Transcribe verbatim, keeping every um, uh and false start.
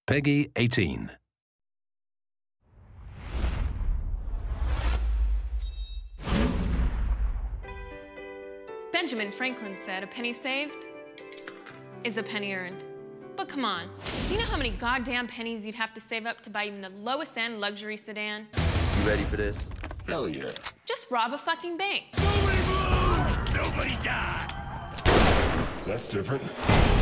Peggy eighteen. Benjamin Franklin said a penny saved is a penny earned. But come on, do you know how many goddamn pennies you'd have to save up to buy even the lowest end luxury sedan? You ready for this? Hell yeah. Just rob a fucking bank. Nobody died. That's different.